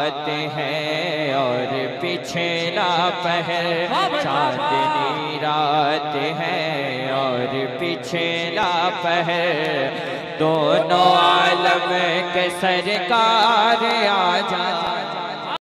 रात है और पिछला पहर, चांदनी रात है और पिछला पहर, दोनों आलम के सरकार आ जा।